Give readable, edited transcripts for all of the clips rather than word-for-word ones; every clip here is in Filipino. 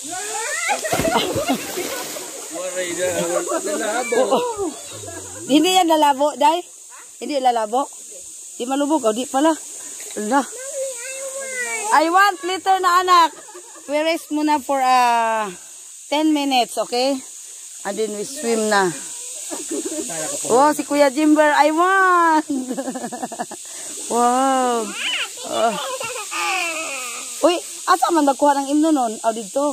Waray na. Nalabo. Hindi yan lalabo, Day. Hindi lalabo. Di malubog. O, di pala. Ala. I want liter na anak. We rest muna for 10 minutes, okay? And then we swim na. Oh, si Kuya Jimber, I want. Wow. Uy, asa man nagkuha ng imno nun? Aw, dito.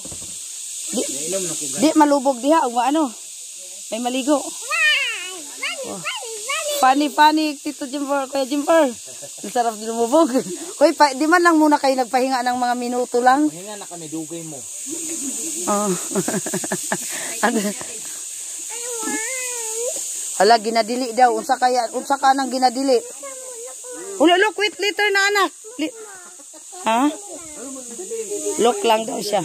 Di malubog diha. Ano? May maligo. Oh. Funny, Tito Jimber, Kuya Jimber. Ang sarap din lumubog. Uy, di man lang muna kayo nagpahinga ng mga minuto lang. Pahinga na kami, dugay mo. Oh. Hala, ginadili daw. Unsa ka nang ginadili? Look, wait, later na anak. Ha? Look lang daw siya.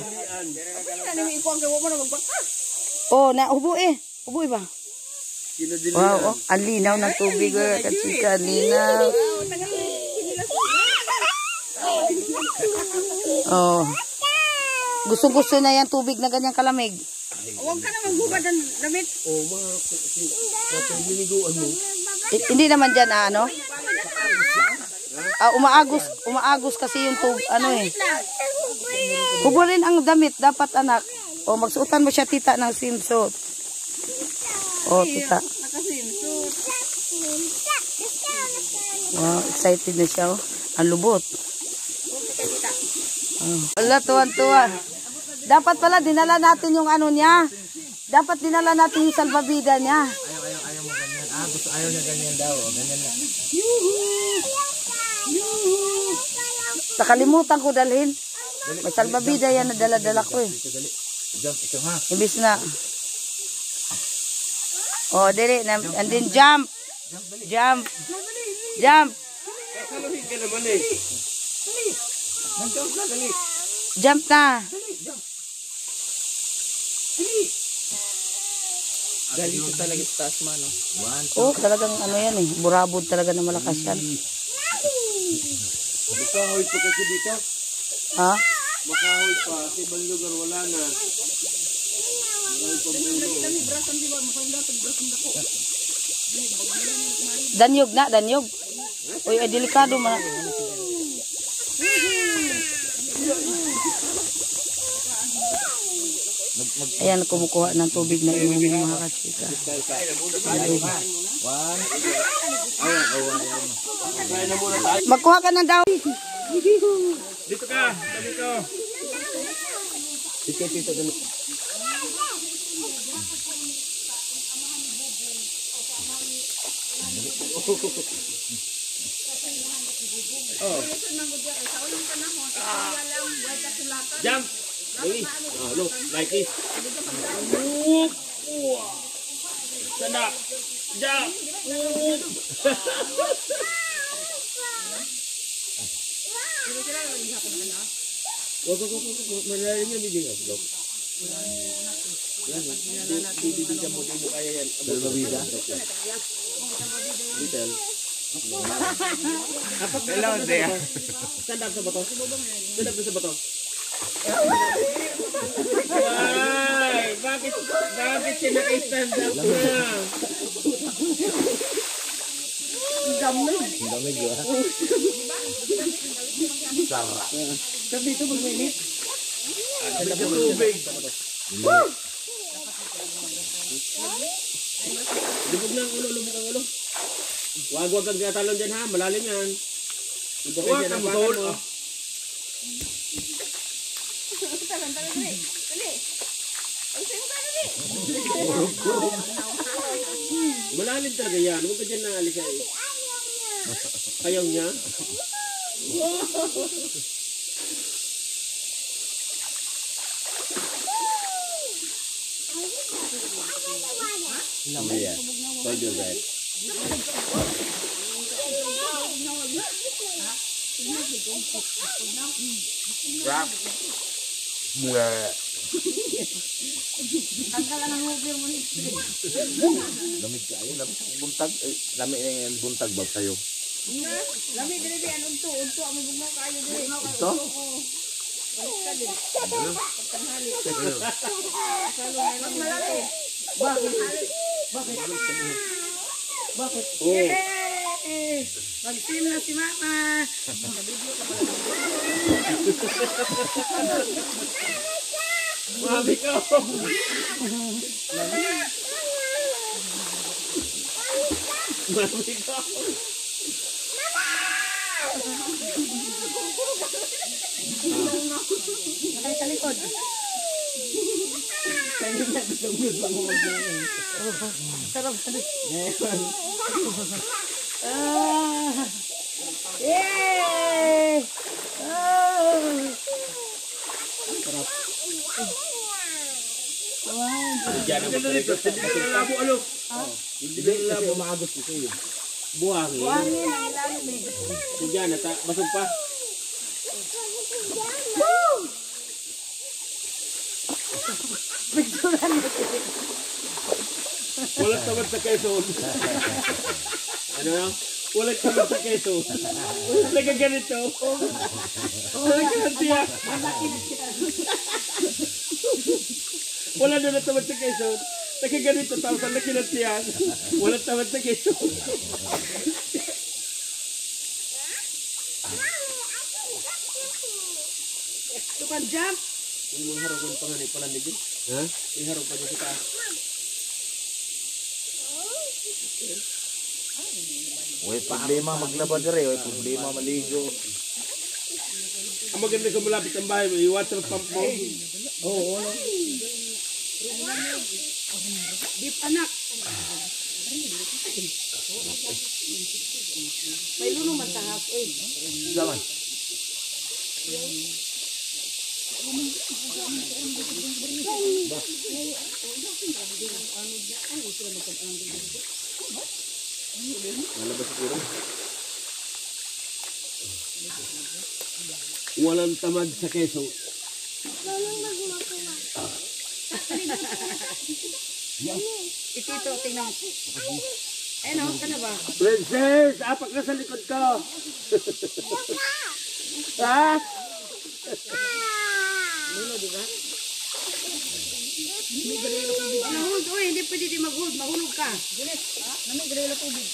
Oh, ubo ba? Wow, oh, ang linaw ng tubig, kachika, linaw. Oh. Gusto na yan tubig na ganyang kalamig. Huwag ka naman gubad ng damit. Oh, miniguan mo. Hindi naman dyan, ano? Umaagos kasi yung tubig, ano eh. Hubo rin ang damit, dapat anak. O, magsuotan mo siya, tita, ng swimsuit. O, tita. Wow, excited na siya, oh. Ang lubot. Oh. Wala, tuwan-tuwan. Dapat pala, dinala natin yung ano niya. Dapat dinala natin yung salbabida niya. Ayaw mo ganyan. Ayaw niya ganyan daw. Ganyan na. Nakalimutan ko dalhin. May salbabida yan na dala-dala ko eh. Jump ito ha. Imbis na. Oh, dali. And then jump. Jump. Kasaluhin ka naman eh. Jump na, dali. Jump na. Dali ko talaga sa taas man, no? Oh, talagang ano yan eh. Burabod talaga na malakas yan. Makahoy pa kasi dito. Ha? Makahoy pa. Sa ibang lugar wala na. Danyog na, danyog. Uy, ay delikado man. Ayan, kumukuha ng tubig na inumin mga kachika. Magkuha ka ng daw. Dito ka. Dito. Dito. Oh. Jump. Dali. Look, like this. Sana. Jump. Wag. Malalim yan, bibig. Look. Bibigyan mo din mo kaya yan. Salbabida. Little. Hello, Zia. Stand up sa bato. Stand up sa bato. Ay, bakit siya naka-stand up na? Damig ba? Sarap. Sabi dito mag-minit. Stand up sa tubig. Lubog na ang ulo. Wag kang gatalon dyan ha, malalim yan. Huwag kang mutuon. Malalim talaga yan, huwag ka dyan na alisay. Ayaw niya. Yeah, hold your breath. Rap. Lamig kayo, buntag, lamig yung buntag ba kayo? Lamig din ang unto ang bugnaw kayo din. Ito? Ano? Bakit? Oh. Yay! Mag-team na si Mama. Mami ko. Mami ko. Nakay sa likod. Kanina gusto mo mag-gawin. Sarap. Ngayon. Yay! Diyan ang magkaligot. Hindi na labo, ano? Hindi na labo maagos ito yun. Buhangin. Buhangin ang ilalim eh. Diyan, basog pa. Picturean natin. Walang tamad sa Quezon. Ano na? Walang tamad sa Quezon. Walang nagaganito. Walang kantiya. Wala na natamad sa Quezon. Nagaganito tapos ang nakinantiyan. Walang tamad sa Quezon. You can jump. Yung mga harap ko pa nga ni pala nito. Ha? Yung harap pa niya kita. Way problema maglaba dire, way problema maligo. Ang maganda kung malapit ang bahay mo, yung water pump mo. Oo, ano? Deep anak. May luno man sa half eh. Zaman. Malabas siguro. Walang tamad sa keso. Itito, tingnan. Ayun o, ka na ba? Princess! Apak na sa likod ko! Ha? Luno, di ba? Hold, oy, hindi pwede di mag-hold. Mahulog ka. Gulit. Nami, gano'n na tubig.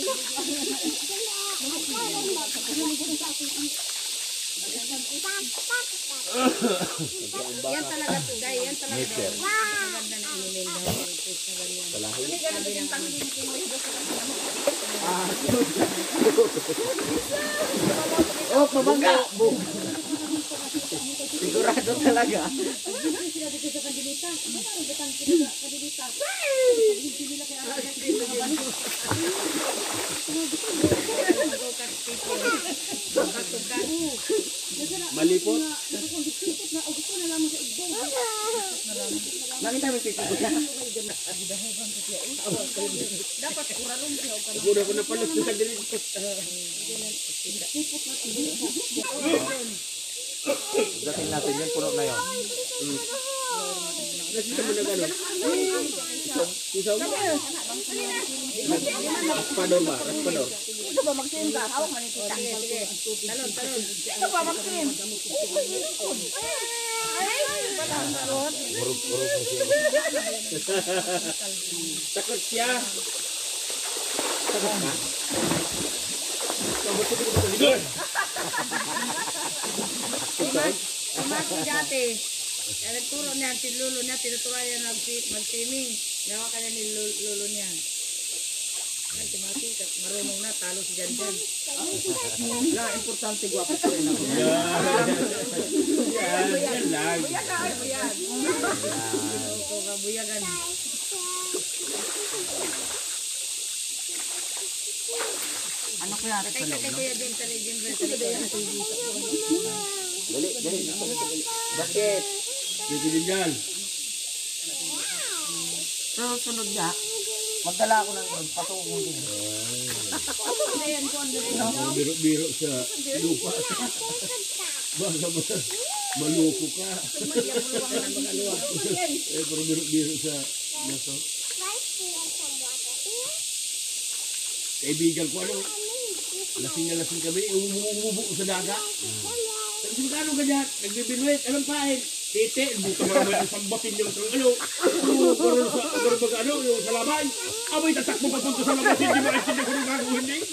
Yan talaga to, guys. Yan talaga to. Maganda na email daw. Sabi ng Oh, mabangga. Sigurado talaga. Malipot? Nakita mo pipig ko siya. dapat kuralong siya. Siguro ko na pala sa ganito. Dating natin yun, puno na yun. Nakita mo na gano'n? Isaw mo? Raspador ba? Raspador? Ito ba magsin ba? Hawak man ito. Sige, sige. Talon, talon. Ito ba magsin? Takot siya. Takot ka? Mabuti ko sa likod. Umati dati. Kaya nagturo niya, tinulo niya, tinuturan niya mag-swimming. Nawa ka niya ni lolo niya. Ay, timati, marunong na, talo si Janjan. Na, importante guwapo ko rin ako. Yan lang. Buyagan, buyagan. Buyagan. Ano kaya rin Kaya kay Kuya Jim sa Legend Bell sa likod. Dali, dali. Bakit? Dito din dyan. Pero sunod niya, magdala ako ng patungkong din. Ayan ko, ano rin. Biro-biro sa lupa. Baka maluko ka. Pero biro-biro sa naso. Kaibigan ko ano, lasing na lasing kami, umubo sa dagat. Magkano ganyan? Nagbibinwit. Anong pain? Tete, buka mo naman yung sambatin yung karoon sa ano, yung sa labay. Abay, tatakbo papunta sa labay. Hindi makaintindi ko nung gagawin din.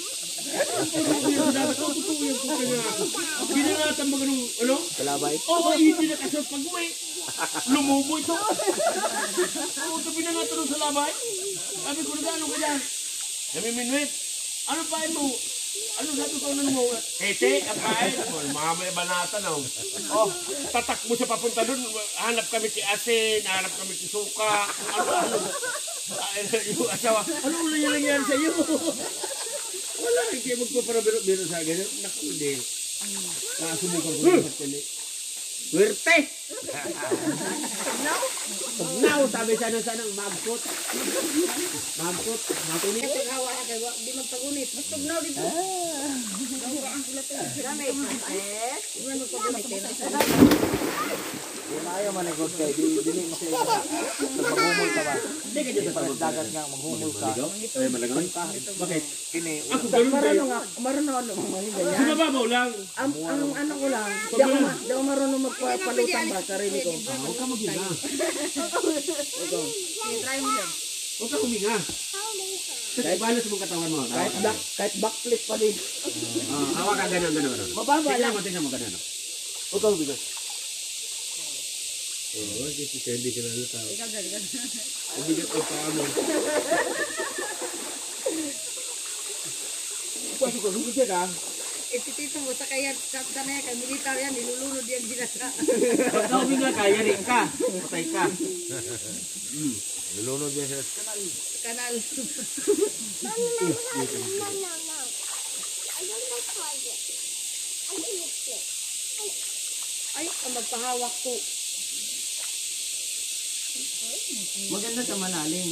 Totoo yung puta niya ako. Binangatan mo ganun, ano? Kalabay. Oo, hindi na kasot pag-uwi. Lumubo ito. Oo, ito binangatan nung sa labay. Sabi ko, nagano ka dyan? Namiminwit. Ano pain mo? Ano sabi ko nun mo? Tete, ang pain. Mamaya banatan ako. Oh, tatakbo siya papunta dun. Hanap kami si asin, hanap kami si suka. Ano? Yung asawa, ano ulo yung nangyari sa iyo? Wala, hindi magpaparabiro sa akin. Naku, hindi. Nakasubukan ko yung pagkali. Werte! Tugnaw, sabi sana magkot. Magkot, matunit. Ito hawa na kayo, di magpagunit. Mas tugnaw dito. Ang ulat ko. Dami. Iwan magpagunit. Kung ayaw manigod kayo, dili mo siya maghumul ka ba? Hindi ka dyan sa Dagat nga, maghumul ka. Ay, malagang. Bakit? Kini, Ako ganun kayo. Marunong ako mga ganyan. Sa mababaw lang. Ang ano ko lang, di ako marunong magpalutang ba, sarili ko. Huwag ka maghinga. Try mo yan. Huwag ka huminga. Kasi balas mong katawan mo. Kahit backflip pa din. Hawa ka ganun. Mababa lang. Tingnan mo ganun. huwag kang bigas. Oo, hindi ka na tao. Ikaw dali ka. Umigat ang paa mo. Pwede ko, hindi siya ka. Ititito mo sa kaya sa na yan, kay militar yan, nilulunod yan ginasa. Pag ka huminga ka, yari ka. Patay ka. Nalunod niya siya. Kanal. Ay, ang magpahawak ko. Maganda sa malalim.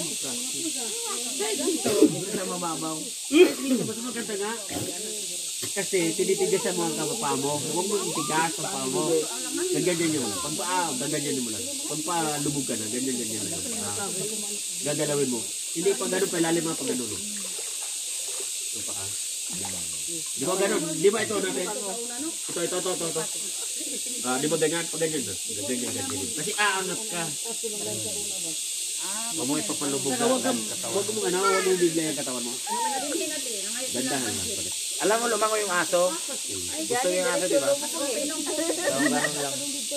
Sa mababaw. Dito, mas maganda nga. Kasi tinitigasan mo ang kapapa mo. Huwag mo itigas ang paa mo. Ganyan mo lang. Ganyan mo lang. Pag lubog ka na, ganyan lang. Gagalawin mo. Hindi pa ganun, pailalim mo pag ganun. Yung paa. Di ba ganun? Di ba ito natin? Ito. Di ba ganyan? Pag ganyan na. Ganyan. Kasi aangat ka. Huwag mo ipapalubog na ang katawan. Huwag mo bigla yung katawan mo. Gandahan lang. Alam mo, lumango yung aso. Gusto yung aso, di ba? Ganun lang.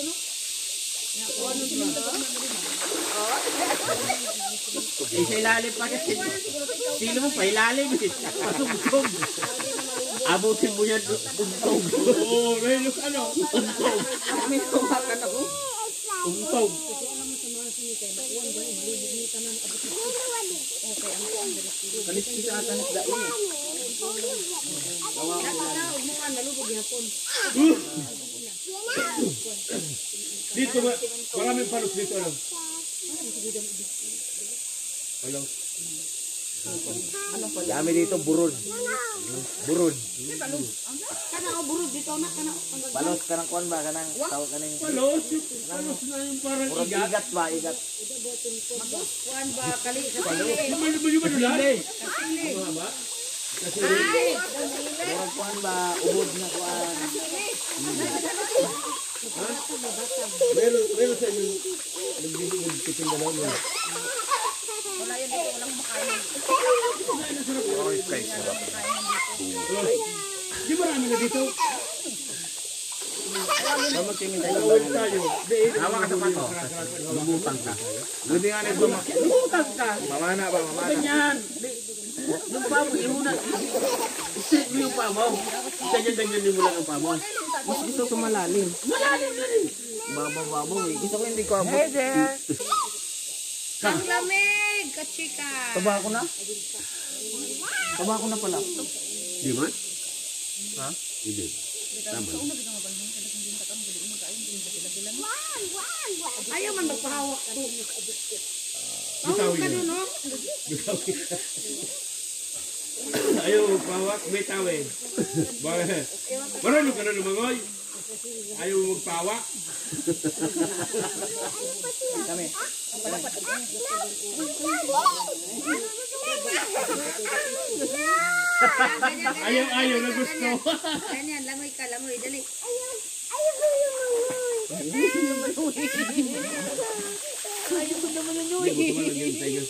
Sa ilalim pa kasi. Sino mo pa ilalim? Pasugtog. Abutin mo yan. Untog. Oo, menos ano? Untog. May kumakan ako. Untog. Kalis kita kanis dain. Dito ba? Maraming palos dito. Hello? Dami dito, burod. Burod. Kana ako burod dito na kana. Balos, kanang kuwan ba? Kanang tawag ka ng... Palos? Palos na yung parang Burod igat. igat ba? Igat. Kuan ba kali sa pili. Ano ba yung manulan? Ano ba? Ay, Burod kuwan ba? Ubod na kuwan. Meron sa inyo. Nagbibigay kitchen na lang. wala yan dito, walang makain. Di marami na dito. Magtingin tayo. Tawid tayo. Hawa ka sa pato. Lumutang ka. Buti nga nito. Lumutang ka. Mamana ba? Mamana. Ganyan. Yung pa mo, iuna. Isit mo yung pa mo. Ganyan mo lang ang pa mo. Mas gusto ko malalim. Malalim na rin. Babaw eh. Gusto ko hindi ko abot. Hey there. Ang lamig, kachika. Taba ko na? Taba ko na pala. Di ba? Ha? Hindi. Tama. Ayaw man magpahawak to. Bitaw Ka yun. doon, no? Ayaw, pawak, may tawin. Marunong ka na lumangoy. Ayaw magpawak. Kami. Ayaw na gusto. Ganyan, langoy ka, langoy, dali. Ayaw ko naman na Hindi mo tumalagyan ng tiger.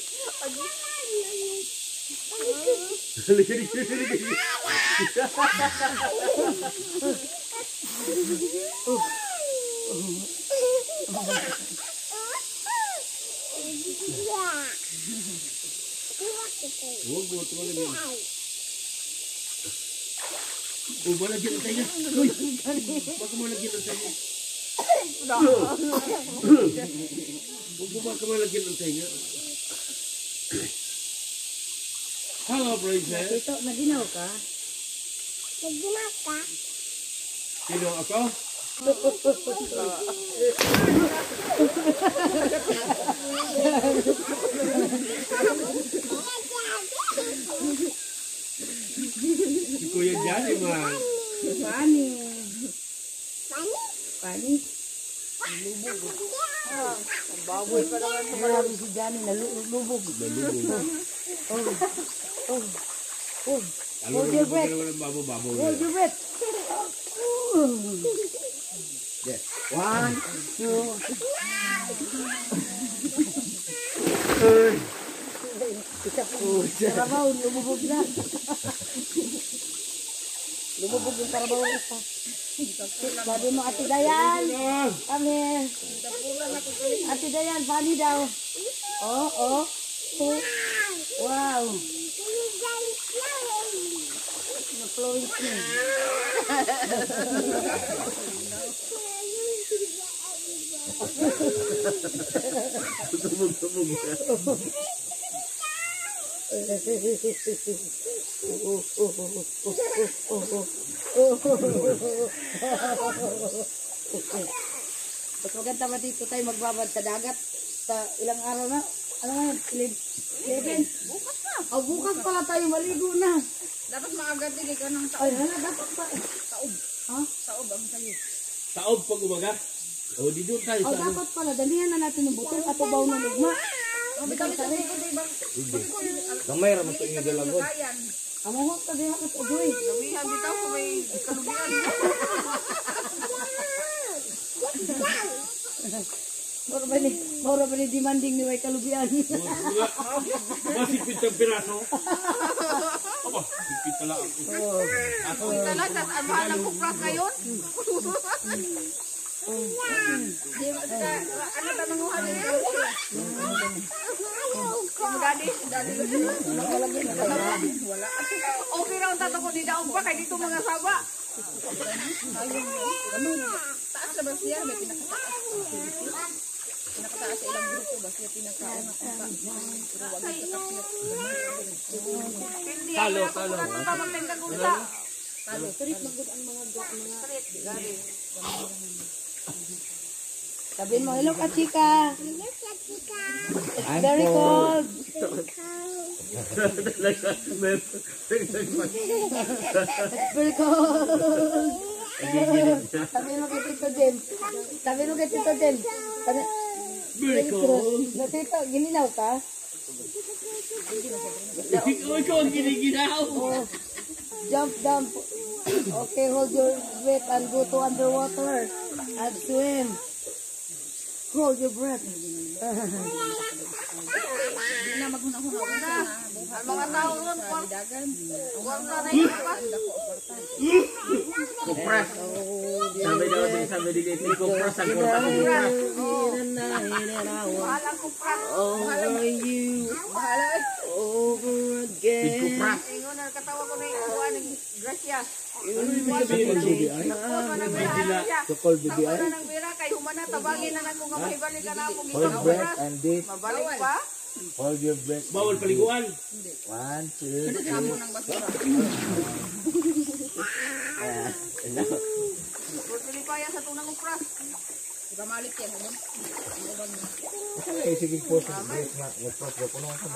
Huwag mo tumalagyan. Huwag mo lagyan ng tiger. Uy! Baka mo lagyan ng tiger. Huwag mo baka mo lagyan ng tiger. Hello, princess. Ito, naginaw ka? Sino ako? Si Kuya Johnny, man. Pani. Pani? Baboy pa naman. Marami si Johnny, nalulubog. Hold your breath. Hold your breath. Yes. 1, 2. Karabaw, lumubog na. Lumubog yung karabaw ng isa. Sabi mo, Ate Dayan. Kami. Ate Dayan, funny daw. Oh. Wow. Flowing skin. Tumog na. Mas maganda ba dito tayo magbabad sa dagat? Sa ilang araw na? Ano nga yun? 11? Bukas na. Bukas pala tayo maligo na. Dapat maagad din ikaw ng Ay, hala, dapat pa. taob. Ha? Taob ang sayo. Taob pag umaga. O, di doon tayo sa ano. Dapat pala. Dalihan na natin ng butil at ubaw ng lugma. Bitaw sa likod ibang. Gamay ra mo to inyo dalagon. Kayan. Amuhot ka din ako sa ugoy. Gamihan bitaw ko may kalubian. Maura ba ni demanding ni Way Kalubian? Masipit ang piraso. Aba, sipit na lang ako. Ako. Talaga, ang mahal ng kupras ngayon. Di ba sila, ano ta manguhan nila? Dali. Wala. Okay raw tato ko di daog pa kay dito mga saba. Taas na ba siya? May pinakataas. Pinakataas sa ilang grupo ba siya pinakaon. Talo. Talo. Street magud ang mga gari. Sabihin mo, hello ka, chika. It's very cold. It's very cold. Sabihin mo kay Tito Jem. Very cold. Nakita, gilinaw ka? Ikaw ang giniginaw. Jump down. Okay, hold your breath and go to underwater and swim. Hold your breath. Hindi na maghuna-huna na. Ang mga tao ron, kwarta na yung Kupras. Sabi dito kupras ang kurta ko kupras. Mahal ang kupras. Over again. Kupras. Ingon na katawa ko na yung kuha ng grasya. Sokol bibi Sama na ng bira kay humana tabangin na nako nga mahibalik ka na akong Hold breath and this. Mabalik pa. Hold your breath. Bawal paliguan. 1, 2, 3. Samo ng basura. Pagpilipaya sa tunang upras. Gamalik yan. Sige po sa breath nga. Kupras ko kuno ko.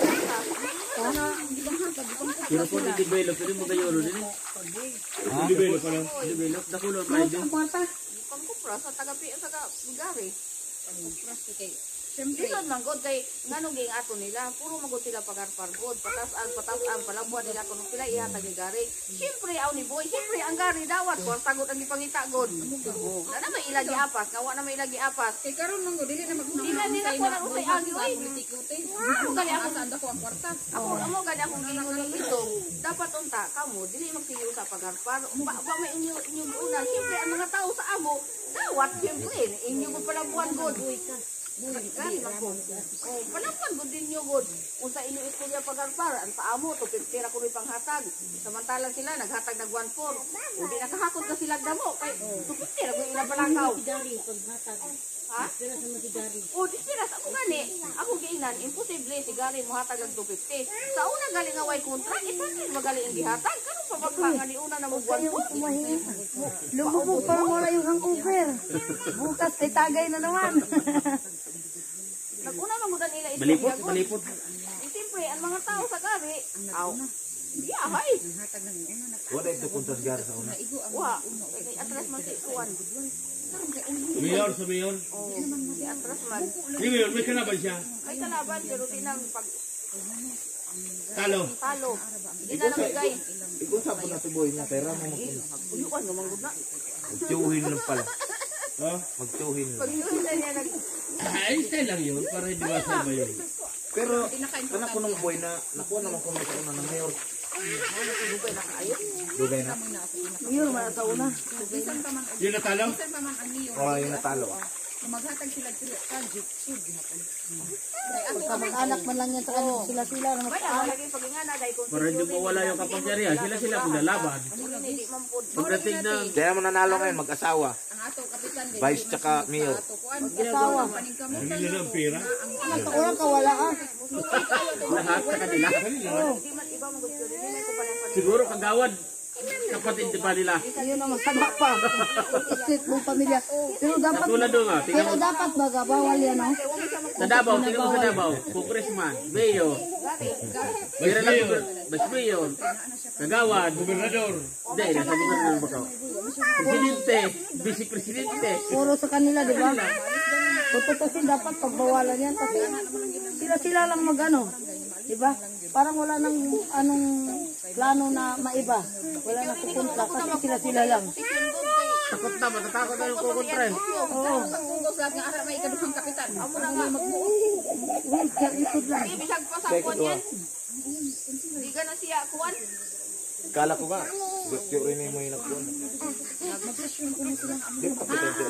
Pero po di-develop din mo kayo ron din. Develop pa lang. Develop na kuno pa din. Ang kwarta. Pang kupras sa tagapi sa gari. Pang kupras kay Siyempre. Lisod man god kay ngano ging ato nila, puro magod sila pagarpar god, patasan palabuan nila kuno sila ihatag ni gari. Siyempre aw ni boy, siyempre ang gari dawat kwarta god ang ipangita god. Na na may ilagi apas, kawa na may ilagi apas. Kay karon man go dili na Dili na nila ko na usay agi oy. politiko te. Ako gali ako Saan ako ang kwarta? amo gani akong ginguling ito. Dapat unta kamo dili magsige sa pagarpar. Ba may inyo una, siyempre ang mga tao sa amo dawat siyempre inyo ko palabuan god. Gani man god. Oh, palabuan god ninyo god. Unsa inyo istorya pagarpar, ang sa amo to 50 ra kuno panghatag. Samantalang sila naghatag nag 1/4. O di nakahakot ka sila damo kay 50 ra kuno ila balakaw. Ha? O, dispiras ako gani. Ako giinan, imposible si Gary mo hatag ang 250. Sa una galing away kontra, ipasin magaling ang gihatag. Karon pa maghangan ni una na mo buwan po. Lumubog pa mo na yung hangover. Bukas ay tagay na naman. Naguna man gudan nila Malipot, istorya. malipot. Siyempre, ang mga tao sa Gary, aw, yahay. Wala ito kuntas gar sa una. Wa, kay atras man si Kuan. Mayor sa mayor. Oh, si atras man. Di mayor, may kalaban siya. May kalaban, pero tinang pag Talo. talo. Di na nabigay. Ikaw sa po na tuboy na pera mo Uyuan naman gud na. magtuhin lang pala. Oh. Magtuhin lang. Pag yun na niya nag... Ay, style lang yun. Para hindi ba sa mayor. Pero kana ko nung boy na nakuha naman ko sa una ng mayor. Dugay na. Yun, man sa una. Bisan pa man Yun natalo? bisan pa man ang niyo. Oh, yung natalo. Maghatag sila sa sud gihapon. Kamag-anak man lang yan sa kanila. Sila-sila na Kaya lagi pag ingana dahil kung Para hindi mawala yung kapangyarihan. Sila maglalaban. hindi mampod. Pagdating ng... Kaya mo nanalo ngayon mag-asawa. Ang ato kapitan din. Vice tsaka mayor. Ato kuan. Asawa. Hindi nila ang pera. Wala kawalaan. Lahat sa kanila. Hindi man iba mo gusto. Hindi na ko pa lang Siguro kagawad. Kapatid pa nila. Yun naman, sama pa. Street buong pamilya. Pero dapat, Katulad doon nga. Tingnan pero mo. dapat baga, bawal yan, no? Sa Davao, tingnan mo sa Davao. Congressman, mayor. Vice mayor. Kagawad. Gobernador. Hindi, nasa gobernador ba ka? Presidente. Vice Presidente. Puro sa kanila, di ba? Tututusin dapat pagbawalan yan kasi sila-sila lang magano. Di ba? Parang wala nang anong plano na maiba. Wala na kukontra kasi sila-sila lang. Takot na, matatakot na yung kukontra. Oo. Kung lahat nga ara may ikaduhang kapitan. Amo na nga Wait, kaya likod lang. Bisag pa sa kuwan yan. Hindi ka na siya kuwan. Kala ko nga. Gusto rin mo yung nagkuhan. Di pa kapitan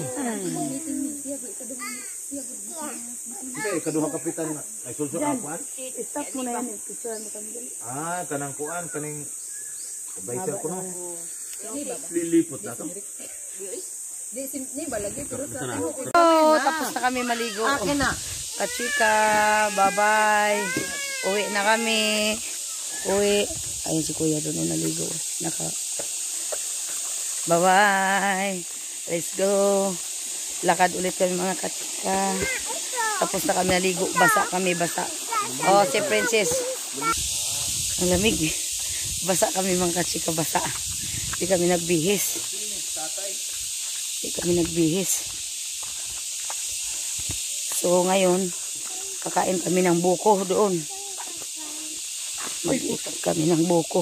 Hindi, kaduha kapitan na. Ay, sulso kapuan? Stop mo na yan. Picture mo kami. Ah, kanang kuan, kaning advisor ko no. Lilipot na to. di ba lagi pero sa Oh, tapos na kami maligo. Akin na. Kachika, bye-bye. Uwi na kami. Uwi. Ayun si kuya doon naligo. Bye-bye. Let's go. Lakad ulit kami mga kachika. Tapos na kami naligo. Basa kami, basa. Oh, si Princess. Ang lamig. Basa kami mga kachika, basa. Hindi kami nagbihis. Hindi kami nagbihis. So ngayon, kakain kami ng buko doon. Mag-ikot kami ng buko.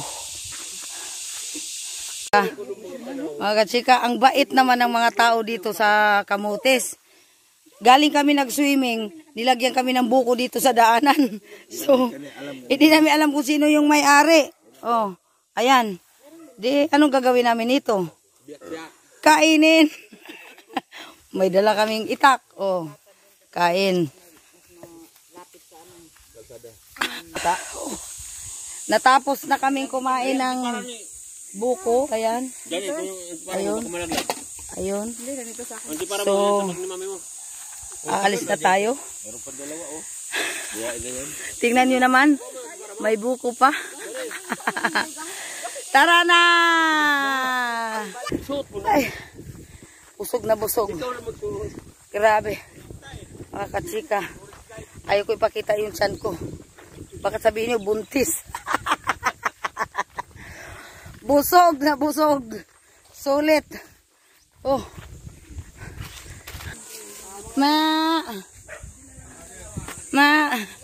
Mga kachika, ang bait naman ng mga tao dito sa Camotes. Galing kami nag-swimming, nilagyan kami ng buko dito sa daanan. So, hindi namin alam kung sino yung may-ari. Oh, ayan. Di, anong gagawin namin ito? Kainin. May dala kaming itak. Oh, kain. Natapos na kaming kumain ng buko. Ayan. Ayun. Ayun. So, aalis na tayo. Tingnan nyo naman. May buko pa. Tara na! Ay, busog na busog. Grabe. Mga kachika. Ayaw ko ipakita yung tiyan ko. Baka sabihin nyo, buntis. Busog na busog. Sulit. Oh. Ma. Ma.